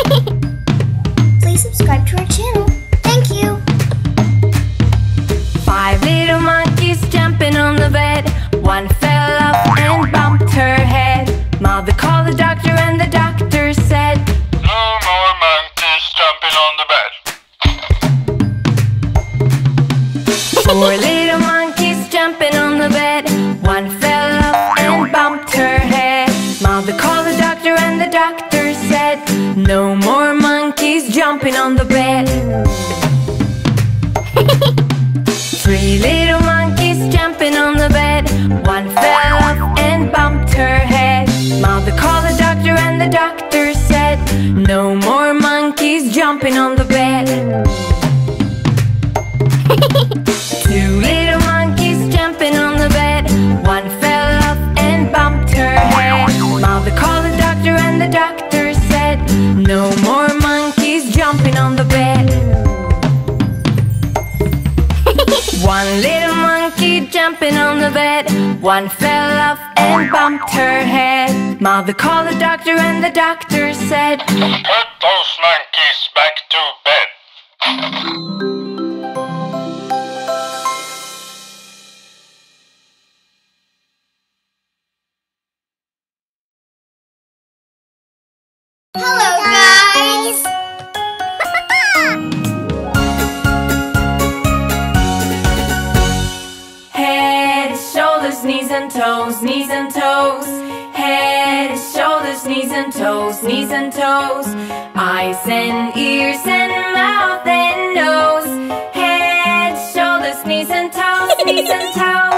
Please subscribe to our channel. Thank you. 5 little monkeys jumping on the bed. One fell off and bumped her head. Mother called the doctor and the doctor said, "No more monkeys jumping on the bed." 4 little monkeys jumping on the bed. One fell off and bumped her head. Mother called the doctor and the doctor said, "No more monkeys jumping on the bed." 3 little monkeys jumping on the bed. One fell off and bumped her head. Mother called the doctor and the doctor said, "No more monkeys jumping on the bed." 2 little monkeys jumping on the bed. One fell off and bumped her head. Mother called the doctor and the doctor said, "No more monkeys jumping on the bed." 1 little monkey jumping on the bed. One fell off and bumped her head. Mother called the doctor and the doctor said, "Put those monkeys back to bed." Hello, guys. head, shoulders, knees and toes, knees and toes. Head, shoulders, knees and toes, knees and toes. Eyes and ears and mouth and nose. Head, shoulders, knees and toes, knees and toes.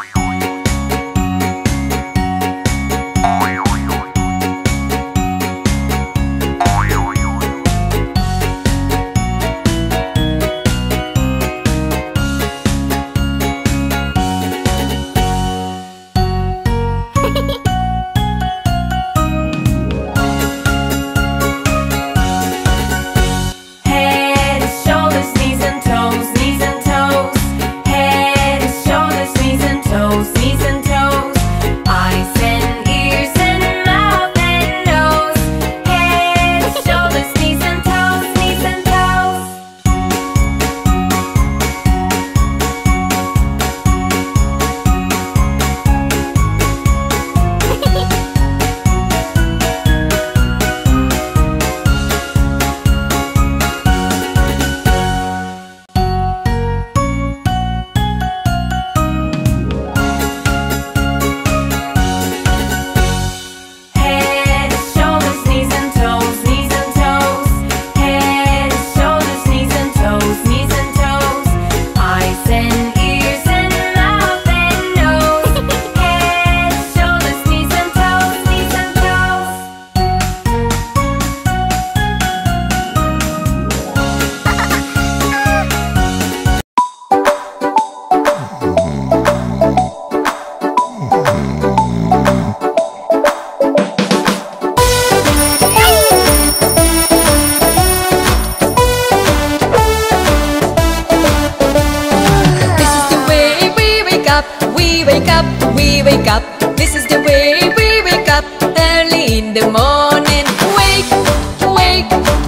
We wake up, this is the way we wake up early in the morning. Wake, wake,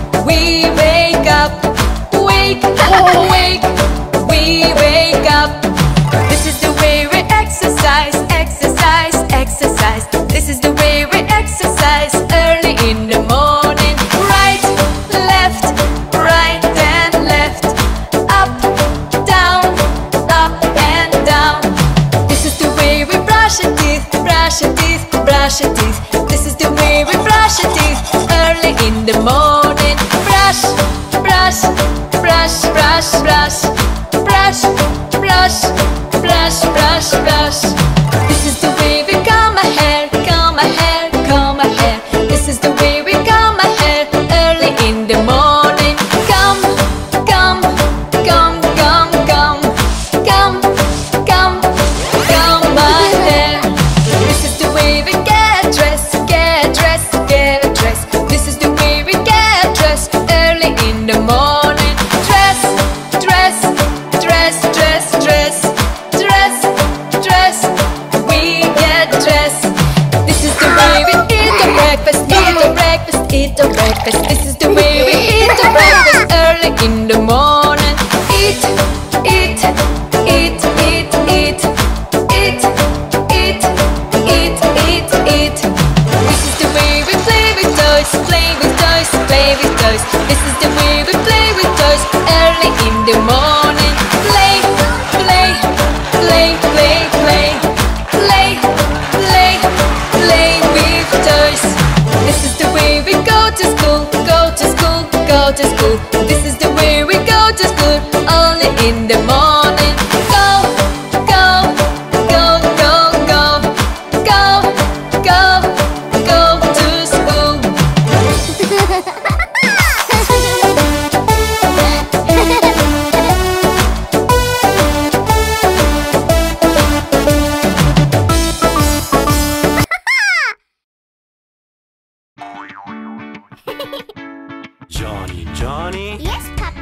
we wake up. Wake, wake, we wake up. This is the way we exercise, exercise, exercise. This is the way we exercise early in the morning. Right, left, right and left. Up, down, up and down. This is the way we brush our teeth, brush our teeth, brush our teeth. This is the way we brush our teeth early in the morning. Brush, brush, brush, brush, brush. Brush, brush, brush, brush, brush. This is the way we comb our hair, comb our hair, comb our hair. This is the way we comb our hair early in the morning. Comb, comb, comb, comb, comb. Comb, comb, comb our hair. This is the way we get dressed, get dressed, get dressed. This is the way we get 'cause this is the way we eat the breakfast early in the morning. Eat, eat, eat, eat, eat. Eat, eat, eat, eat, eat. This is the way we play with toys, play with toys, play with toys. This is the way we play with toys early in the morning. Play, play, play, play, play. Play, play, play with toys. This is the way we go to school, go to school, go to school. This is the way we go to school only in the morning. Go, go, go, go, go. Go, go, go to school. Johny, Johny. Yes, Papa.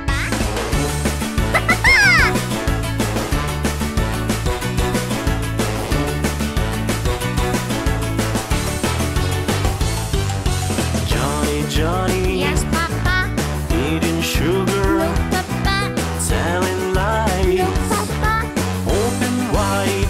Johny, Johny. Yes, Papa. Eating sugar, Papa. telling lies, Papa. open wide.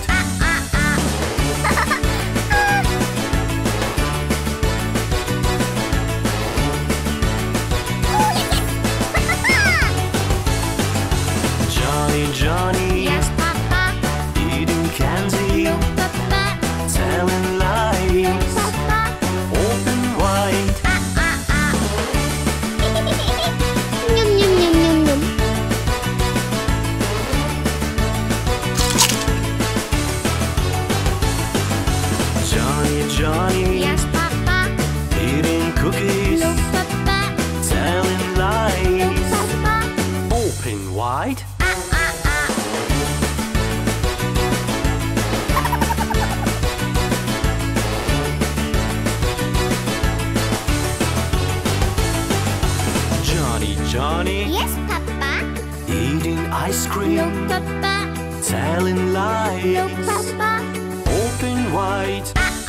Johny, Johny. Yes, Papa. Eating candy, Papa. telling lies, Papa. open wide. Nhum nhum nhum nhum nhum. Johny, Johny. Yes, Papa. Eating cookies, Papa. telling lies, Papa. open wide. Johny, Johny. Yes, Papa. Eating ice No, cream, Papa. telling No, lies, Papa. open wide.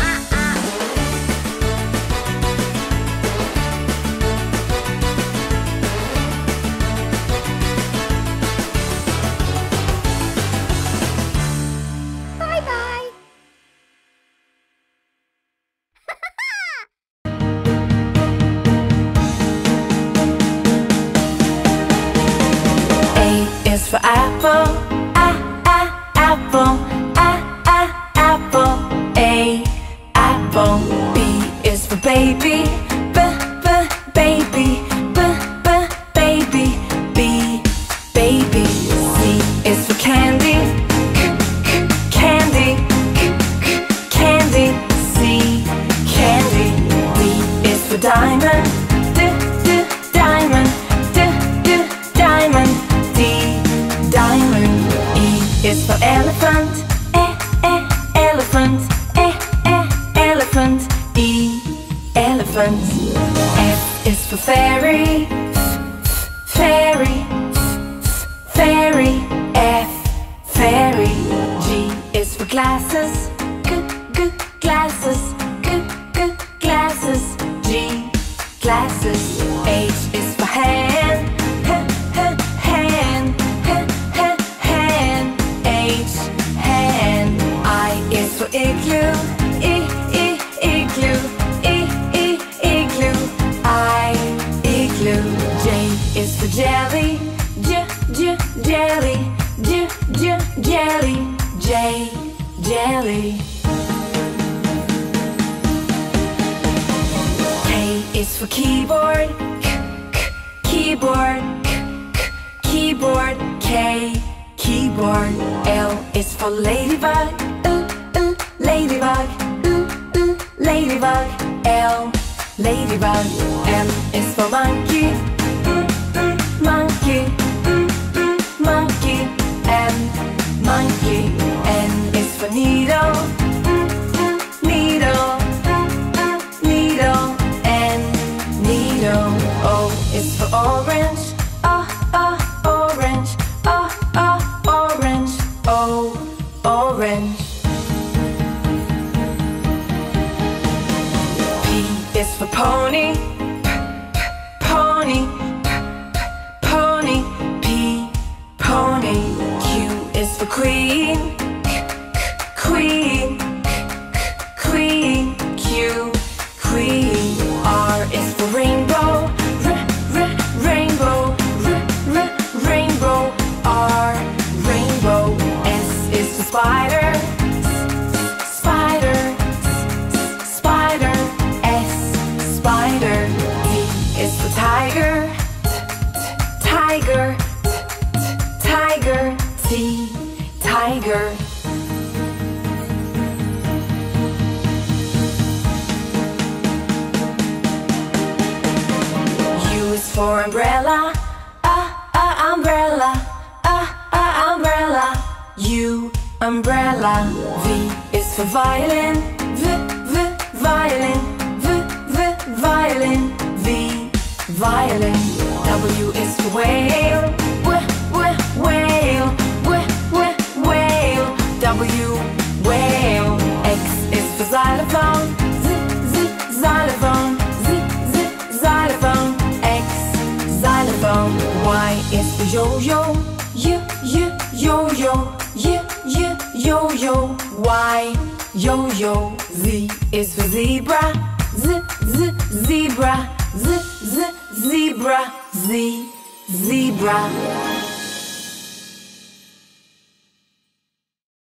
Bye-bye. A is for apple, apple, apple. A, apple. B is for baby, baby, baby. B, baby. C is for candy, candy, candy. C, candy. D is for diamond, diamond, diamond. D, diamond. E is for elephant, elephant, elephant. E, elephant. F is for fairy, fairy, fairy. F, fairy. G is for glasses, glasses, glasses. G, glasses. H is for hand, hand, hand. H, hand. I is for igloo, igloo, igloo. I, igloo. J is for jelly, jelly, jelly. J, jelly. K is for keyboard, keyboard, keyboard. K, keyboard. L is for ladybug, ladybug, ladybug. L, ladybug. M is for monkey, monkey, monkey. M, monkey. N is for needle, needle, needle. N, needle. O is for orange, orange, orange. O, orange. P is for pony, for umbrella. Umbrella. Umbrella. U, umbrella. V is for violin. Violin. Violin. V, violin. W is for whale. Whale. Whale. W, whale. X is for xylophone. Xylophone. Xylophone. X, xylophone. Y is for yo-yo. Yo-yo. Yo-yo. Y, yo-yo. Z is for zebra. Zebra. Zebra. Z, zebra.